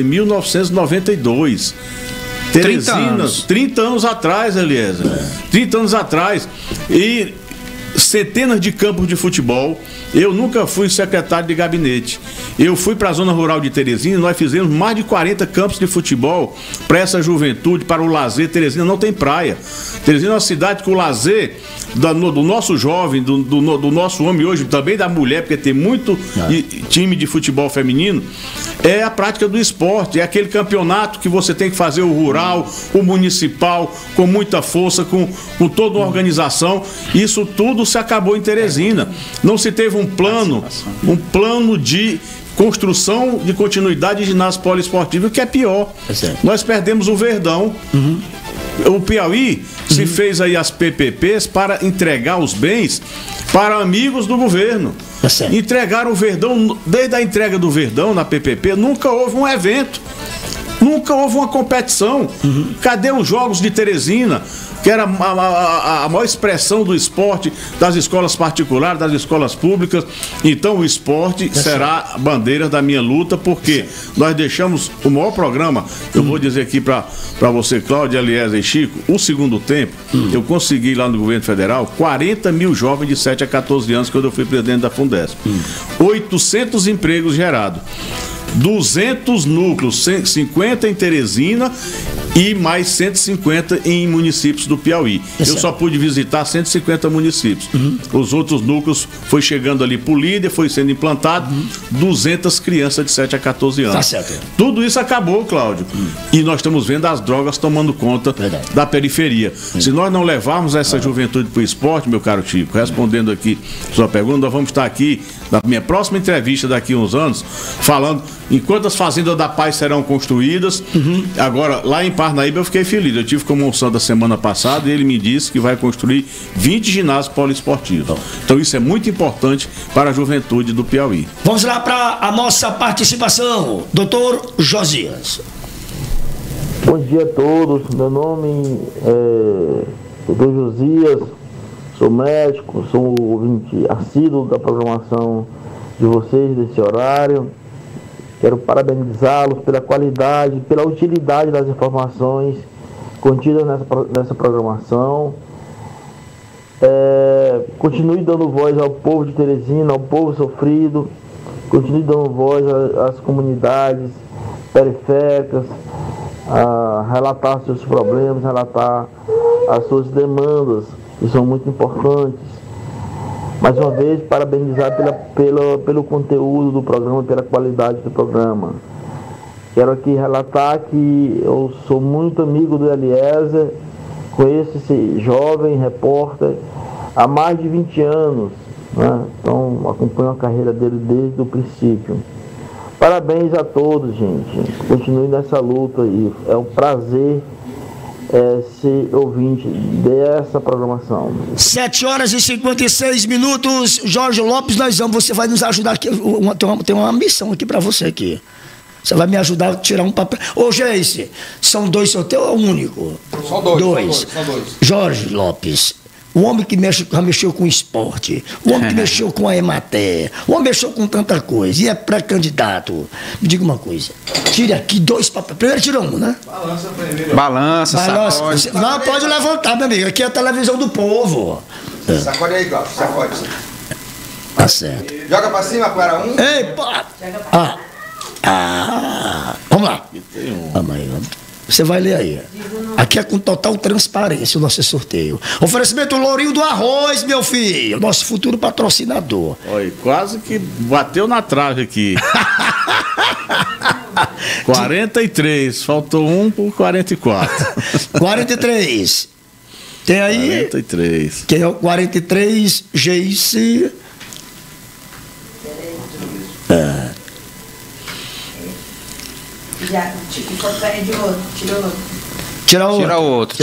1992. Teresina, 30 anos atrás, Eliezer. 30 anos atrás. E centenas de campos de futebol. Eu nunca fui secretário de gabinete. Eu fui para a zona rural de Teresina e nós fizemos mais de 40 campos de futebol para essa juventude, para o lazer. Teresina não tem praia. Teresina é uma cidade que o lazer do nosso jovem, do nosso homem hoje, também da mulher, porque tem muito time de futebol feminino, é a prática do esporte, é aquele campeonato que você tem que fazer o rural, o municipal, com muita força, com toda uma organização. Isso tudo se acabou em Teresina. Não se teve um plano de construção de continuidade de ginásio poliesportivo, que é pior. Nós perdemos o Verdão. O Piauí se fez aí as PPPs para entregar os bens para amigos do governo. Entregaram o Verdão, desde a entrega do Verdão na PPP, nunca houve um evento, nunca houve uma competição. Cadê os Jogos de Teresina, que era a maior expressão do esporte das escolas particulares, das escolas públicas? Então o esporte será a bandeira da minha luta, porque nós deixamos o maior programa. Eu vou dizer aqui para você, Cláudia, Eliezer e Chico, o segundo tempo, eu consegui lá no governo federal 40 mil jovens de 7 a 14 anos quando eu fui presidente da Fundesp. 800 empregos gerados. 200 núcleos, 50 em Teresina e mais 150 em municípios do Piauí. Eu só pude visitar 150 municípios. Os outros núcleos foi chegando ali por líder, foi sendo implantado 200 crianças de 7 a 14 anos. Tudo isso acabou, Cláudio. E nós estamos vendo as drogas tomando conta da periferia. Se nós não levarmos essa juventude para o esporte, meu caro Chico, respondendo aqui sua pergunta, nós vamos estar aqui na minha próxima entrevista daqui a uns anos, falando em quantas fazendas da paz serão construídas. Agora, lá em Parnaíba eu fiquei feliz. Eu tive com o Monsanto a semana passada e ele me disse que vai construir 20 ginásios poliesportivos. Então isso é muito importante para a juventude do Piauí. Vamos lá para a nossa participação. Doutor Josias. Bom dia a todos. Meu nome é Doutor Josias. Sou médico, sou ouvinte assíduo da programação de vocês desse horário. Quero parabenizá-los pela qualidade, pela utilidade das informações contidas nessa programação. Continue dando voz ao povo de Teresina, ao povo sofrido. Continue dando voz às comunidades periféricas, a relatar seus problemas, relatar as suas demandas, que são muito importantes. Mais uma vez, parabenizar pelo conteúdo do programa, pela qualidade do programa. Quero aqui relatar que eu sou muito amigo do Eliezer, conheço esse jovem repórter há mais de 20 anos, né? Então acompanho a carreira dele desde o princípio. Parabéns a todos, gente. Continue nessa luta aí. É um prazer ser ouvinte dessa programação. 7h56. Jorge Lopes, você vai nos ajudar aqui. Tem uma missão aqui para você aqui. Você vai me ajudar a tirar um papel. Ô, Geice, são 2 sorteios ou é único? São dois. Jorge Lopes, o homem que já mexeu com esporte, o homem que mexeu com a Emater, o homem mexeu com tanta coisa e é pré-candidato. Me diga uma coisa, tire aqui 2 papéis. Primeiro tira um, né? Balança primeiro. Balança. Não, pode levantar, meu amigo. Aqui é a televisão do povo. Sacode aí, Cláudio. Sacode. Tá certo. Joga pra cima para um. Ei, pá! Vamos lá. Você vai ler aí. Aqui é com total transparência o nosso sorteio. Oferecimento Lourinho do Arroz, meu filho. Nosso futuro patrocinador. Olha, quase que bateu na trave aqui. 43. Faltou um por 44. 43. Tem aí? 43. Quem é o 43? Geice. Já, de outro, Tira outro.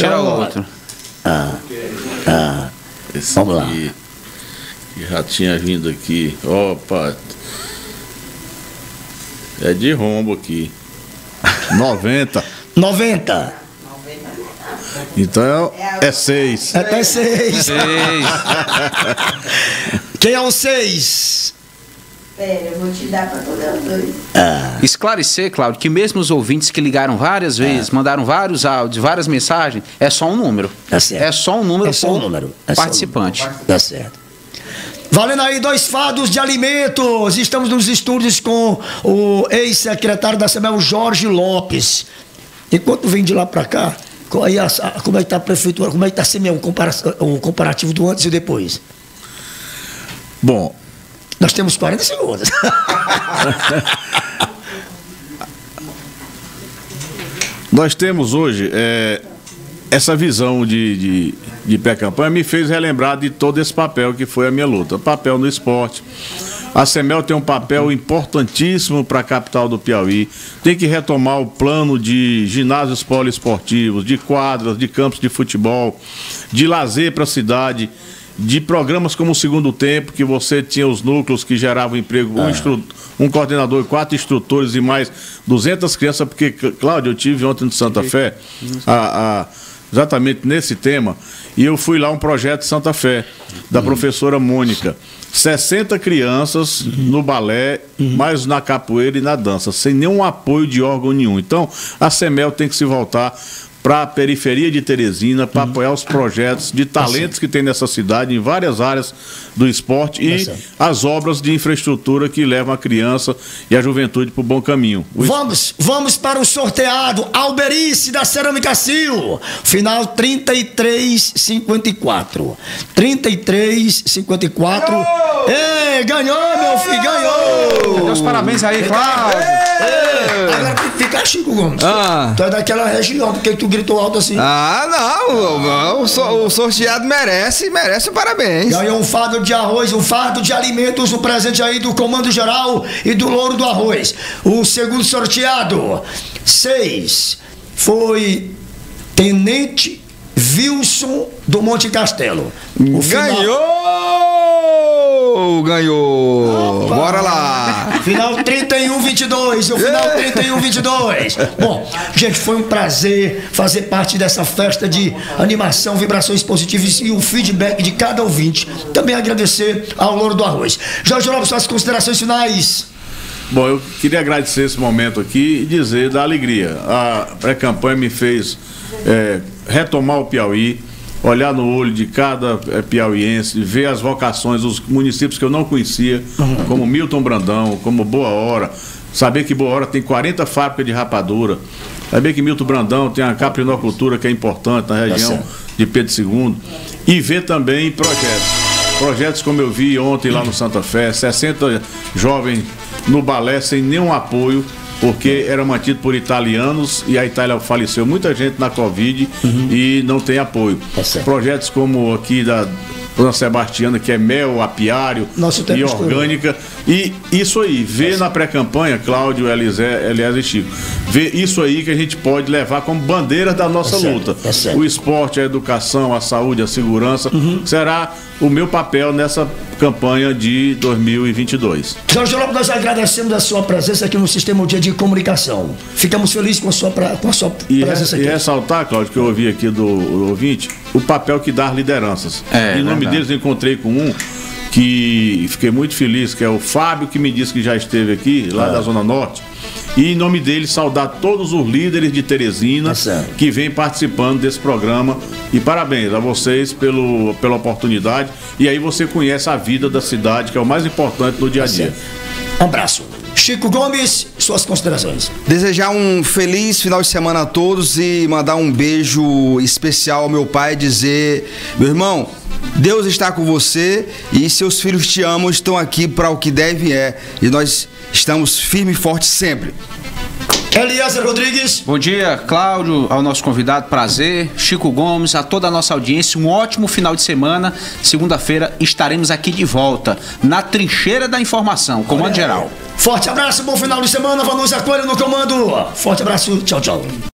Esse vamos lá. Que já tinha vindo aqui. Opa. É de rombo aqui. 90. Então é 6. Até 6. Quem é o 6? Pera, eu vou te dar para todos os dois. Esclarecer, Cláudio, que mesmo os ouvintes que ligaram várias vezes, mandaram vários áudios, várias mensagens, é só um número. Tá certo. É só um número participante. Tá certo. Valendo aí 2 fardos de alimentos. Estamos nos estúdios com o ex-secretário da Assembleia, o Jorge Lopes. Enquanto vem de lá para cá, como é que está a prefeitura, como é que está o comparativo do antes e depois? Bom, nós temos 40 segundos. Nós temos hoje essa visão de pré-campanha me fez relembrar de todo esse papel que foi a minha luta. Papel no esporte. A CEMEL tem um papel importantíssimo para a capital do Piauí. Tem que retomar o plano de ginásios poliesportivos, de quadras, de campos de futebol, de lazer para a cidade, de programas como o Segundo Tempo, que você tinha os núcleos que geravam emprego, um coordenador, 4 instrutores e mais 200 crianças, porque, Cláudio, eu tive ontem no Santa Fé, exatamente nesse tema, e eu fui lá um projeto de Santa Fé, da professora Mônica. 60 crianças no balé, mais na capoeira e na dança, sem nenhum apoio de órgão nenhum. Então, a CEMEL tem que se voltar para a periferia de Teresina, para apoiar os projetos de talentos que tem nessa cidade, em várias áreas do esporte e as obras de infraestrutura que levam a criança e a juventude para o bom caminho. Vamos para o sorteado. Alberice da Cerâmica Sil. Final 3354. 3354. Ei, ganhou, meu filho, ganhou! Meus parabéns aí, Cláudio! Agora fica Chico Gomes. Tu é daquela região, porque tu gritou alto assim. Não, o sorteado merece o parabéns. Ganhou um fardo de arroz, um fardo de alimentos, um presente aí do Comando Geral e do Louro do Arroz. O segundo sorteado, 6, foi Tenente Wilson do Monte Castelo. Ganhou! Ganhou! Opa. Bora lá! Final 31-22, o final 31-22. Bom, gente, foi um prazer fazer parte dessa festa de animação, vibrações positivas e o feedback de cada ouvinte. Também agradecer ao Louro do Arroz. Jorge Lopes, suas considerações finais. Bom, eu queria agradecer esse momento aqui e dizer da alegria. A pré-campanha me fez retomar o Piauí, olhar no olho de cada piauiense, ver as vocações dos municípios que eu não conhecia, como Milton Brandão, como Boa Hora, saber que Boa Hora tem 40 fábricas de rapadura, saber que Milton Brandão tem a caprinocultura que é importante na região de Pedro II, e ver também projetos como eu vi ontem lá no Santa Fé, 60 jovens no balé sem nenhum apoio, porque era mantido por italianos e a Itália faleceu muita gente na Covid e não tem apoio. Projetos como aqui da Dona Sebastiana, que é mel, apiário e orgânica. E isso aí, ver na pré-campanha, Cláudio, Eliezer e Chico, ver isso aí que a gente pode levar como bandeira da nossa luta. O esporte, a educação, a saúde, a segurança, será o meu papel nessa campanha de 2022. Jorge Lopes, nós agradecemos a sua presença aqui no Sistema Dia de Comunicação. Ficamos felizes com a sua presença aqui. E ressaltar, Cláudio, que eu ouvi aqui do ouvinte, o papel que dá as lideranças. Em nome deles, eu encontrei com um que fiquei muito feliz, que é o Fábio, que me disse que já esteve aqui, lá da Zona Norte. E em nome dele, saudar todos os líderes de Teresina que vêm participando desse programa. E parabéns a vocês pela oportunidade. E aí você conhece a vida da cidade, que é o mais importante no dia a dia. Um abraço. Chico Gomes, suas considerações. Desejar um feliz final de semana a todos e mandar um beijo especial ao meu pai, dizer: meu irmão, Deus está com você e seus filhos te amam, estão aqui para o que deve e nós estamos firmes e fortes sempre. Eliezer Rodrigues. Bom dia, Cláudio, ao nosso convidado, prazer. Chico Gomes, a toda a nossa audiência, um ótimo final de semana. Segunda-feira estaremos aqui de volta, na trincheira da informação, Comando Geral. Forte abraço, bom final de semana, Vanúzia Coelho no comando. Forte abraço, tchau, tchau.